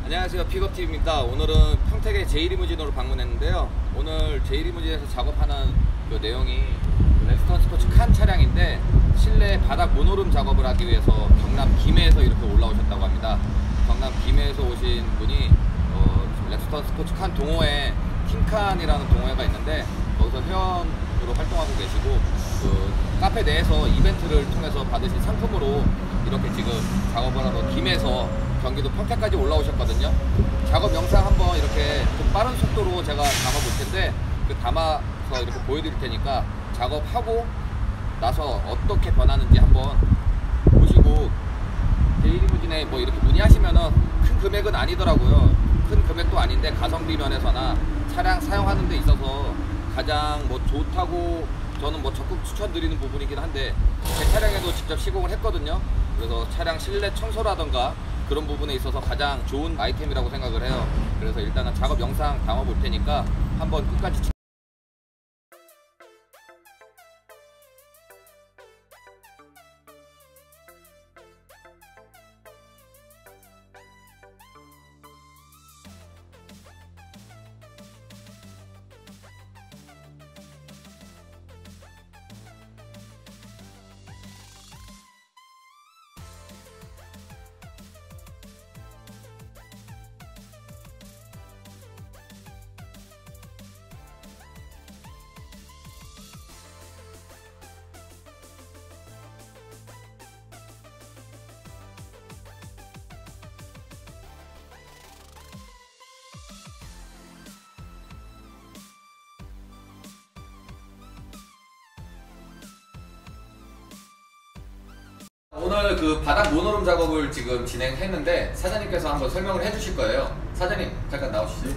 안녕하세요, 픽업팀입니다. 오늘은 평택의 제이리무진으로 방문했는데요. 오늘 제이리무진에서 작업하는 그 내용이 렉스턴 스포츠 칸 차량인데 실내 바닥 모노룸 작업을 하기 위해서 경남 김해에서 이렇게 올라오셨다고 합니다. 경남 김해에서 오신 분이 렉스턴 스포츠 칸 동호회 킹칸이라는 동호회가 있는데 거기서 회원으로 활동하고 계시고 그 카페 내에서 이벤트를 통해서 받으신 상품으로 이렇게 지금 작업을 하러 김해에서 경기도 평택까지 올라오셨거든요. 작업 영상 한번 이렇게 좀 빠른 속도로 제가 담아 볼 텐데 그 담아서 이렇게 보여드릴 테니까 작업하고 나서 어떻게 변하는지 한번 보시고 제이리무진에 뭐 이렇게 문의하시면은 큰 금액은 아니더라고요. 큰 금액도 아닌데 가성비 면에서나 차량 사용하는 데 있어서 가장 뭐 좋다고 저는 뭐 적극 추천드리는 부분이긴 한데 제 차량에도 직접 시공을 했거든요. 그래서 차량 실내 청소라던가 그런 부분에 있어서 가장 좋은 아이템이라고 생각을 해요. 그래서 일단은 작업 영상 담아 볼 테니까 한번 끝까지 오늘 그 바닥 모노룸 작업을 지금 진행했는데 사장님께서 한번 설명을 해주실 거예요. 사장님 잠깐 나오시죠.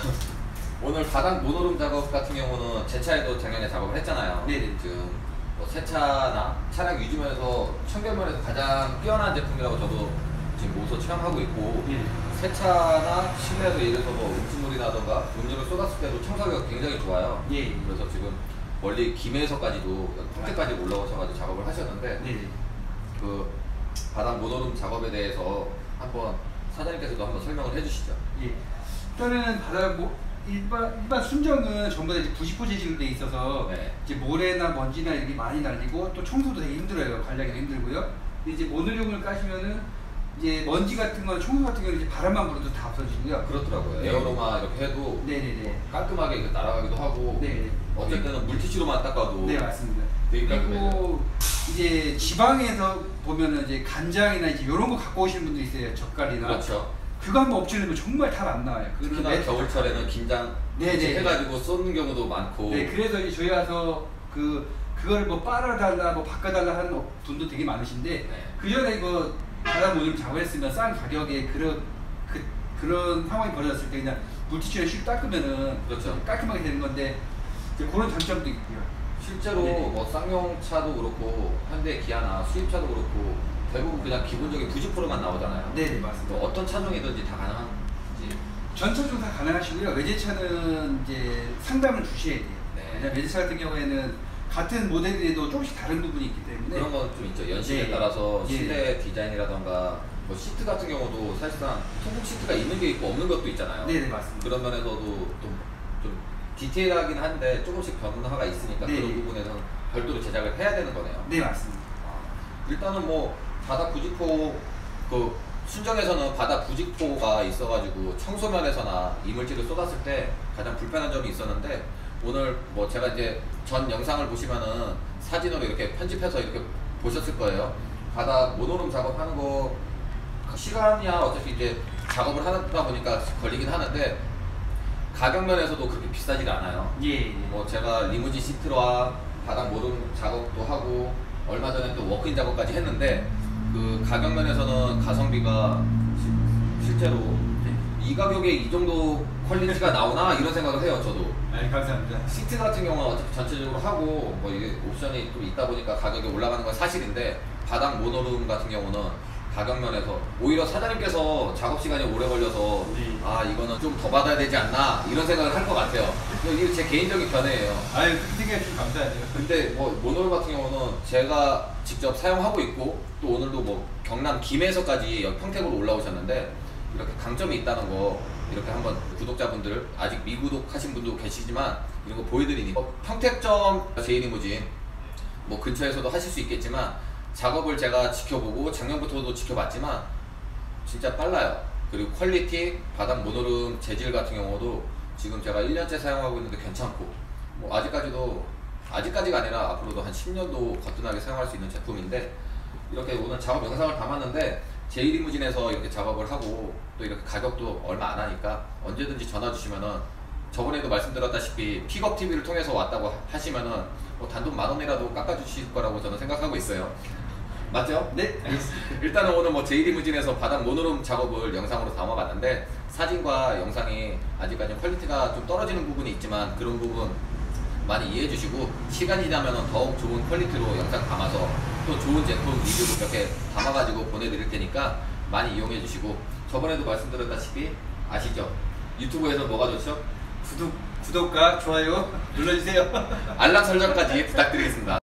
오늘 바닥 모노룸 작업 같은 경우는 제 차에도 작년에 작업을 했잖아요. 네네. 지금 뭐 새 차나 차량 유지면에서 청결면에서 가장 뛰어난 제품이라고 저도 지금 모서 체험하고 있고 새 차나 실내에서 예를 들어서 뭐 음식물이라던가 음료를 쏟았을 때도 청소하기가 굉장히 좋아요. 그래서 지금 멀리 김해에서까지도 평택까지 올라오셔가지고 작업을 하셨는데 그 바닥 모노룸 작업에 대해서 한번 사장님께서도 한번 설명을 해주시죠. 일단은 바닥 일반 순정은 전부 다 이제 90% 재질로 돼 있어서 이제 모래나 먼지나 이렇게 많이 날리고 또 청소도 되게 힘들어요. 관리하기도 힘들고요. 근데 이제 모노룸을 까시면은 이제 먼지 같은 거, 청소 같은 경우는 이제 바람만 불어도 다 없어지고요. 그렇더라고요. 에어로마 이렇게 해도 깔끔하게 날아가기도 하고 어쩔 때는 물티슈로만 닦아도 맞습니다. 되게 깔끔해요. 그리고 이제 지방에서 보면은 이제 간장이나 이제 이런 거 갖고 오시는 분도 있어요. 젓갈이나. 그렇죠. 그거 한번 엎치면 정말 잘 안 나와요. 특히나 겨울철에는 김장 해가지고 쏟는 경우도 많고. 그래서 이제 저희 와서 그걸 뭐 빨아달라, 뭐 바꿔달라 하는 분도 되게 많으신데 그 전에 이거 바닥 모듈 작업했으면 싼 가격에 그런 상황이 벌어졌을 때 그냥 물티슈에 슉 닦으면은 깔끔하게 되는 건데 이제 그런 장점도 있고요. 실제로 뭐 쌍용차도 그렇고 현대 기아나 수입차도 그렇고 대부분 그냥 기본적인 90%만 나오잖아요. 맞습니다. 뭐 어떤 차종이든지 다 가능한지? 전 차종 다 가능하시고요. 외제차는 이제 상담을 주셔야 돼요. 왜냐면 외제차 같은 경우에는 같은 모델이라도 조금씩 다른 부분이 있기 때문에 그런 건 좀 있죠. 연식에 따라서 실내 디자인이라던가 뭐 시트 같은 경우도 사실상 통풍 시트가 있는 게 있고 없는 것도 있잖아요. 맞습니다. 그런 면에서도 좀 디테일하긴 한데 조금씩 변화가 있으니까 그런 부분에서는 별도로 제작을 해야 되는 거네요. 맞습니다. 일단은 뭐 바닥 부직포 그 순정에서는 바닥 부직포가 있어가지고 청소면에서나 이물질을 쏟았을 때 가장 불편한 점이 있었는데 오늘 뭐 제가 이제 전 영상을 보시면은 사진으로 이렇게 편집해서 이렇게 보셨을 거예요. 바닥 모노룸 작업하는 거 시간이야 어차피 이제 작업을 하다 보니까 걸리긴 하는데 가격 면에서도 그렇게 비싸지가 않아요. 뭐 제가 리무진 시트와 바닥 모름 작업도 하고 얼마 전에 또 워크인 작업까지 했는데 그 가격 면에서는 가성비가 실제로 이 가격에 이 정도 퀄리티가 나오나 이런 생각을 해요. 저도. 감사합니다. 시트 같은 경우는 어차피 전체적으로 하고 뭐 이게 옵션이 또 있다 보니까 가격이 올라가는 건 사실인데 바닥 모노룸 같은 경우는 가격 면에서 오히려 사장님께서 작업 시간이 오래 걸려서 아 이거는 좀 더 받아야 되지 않나 이런 생각을 할 것 같아요. 이게 제 개인적인 견해예요. 그렇게 생각해 주셔서 감사하죠. 근데 뭐 모노룸 같은 경우는 제가 직접 사용하고 있고 또 오늘도 뭐 경남 김해에서까지 여기 평택으로 올라오셨는데 이렇게 강점이 있다는 거 이렇게 한번 구독자분들 아직 미구독하신 분도 계시지만 이런 거 보여드리니까 평택점 제이리무진 뭐 근처에서도 하실 수 있겠지만 작업을 제가 지켜보고 작년부터도 지켜봤지만 진짜 빨라요. 그리고 퀄리티, 바닥 모노름 재질 같은 경우도 지금 제가 1년째 사용하고 있는데 괜찮고 뭐 아직까지가 아니라 앞으로도 한 10년도 거뜬하게 사용할 수 있는 제품인데 이렇게 오늘 작업 영상을 담았는데 제이리무진에서 이렇게 작업을 하고 또 이렇게 가격도 얼마 안 하니까 언제든지 전화 주시면은 저번에도 말씀드렸다시피 픽업 TV를 통해서 왔다고 하시면은 뭐 단돈 10,000원이라도 깎아주실 거라고 저는 생각하고 있어요. 맞죠? 네, 알겠습니다. 일단은 오늘 뭐 제이리무진에서 바닥 모노름 작업을 영상으로 담아봤는데 사진과 영상이 아직까지 퀄리티가 좀 떨어지는 부분이 있지만 그런 부분 많이 이해해 주시고 시간이 지나면 더욱 좋은 퀄리티로 영상 담아서 또 좋은 제품 리뷰도 몇 개 담아가지고 보내드릴 테니까 많이 이용해 주시고 저번에도 말씀드렸다시피 아시죠? 유튜브에서 뭐가 좋죠? 구독과 좋아요 눌러주세요. 알람 설정까지 부탁드리겠습니다.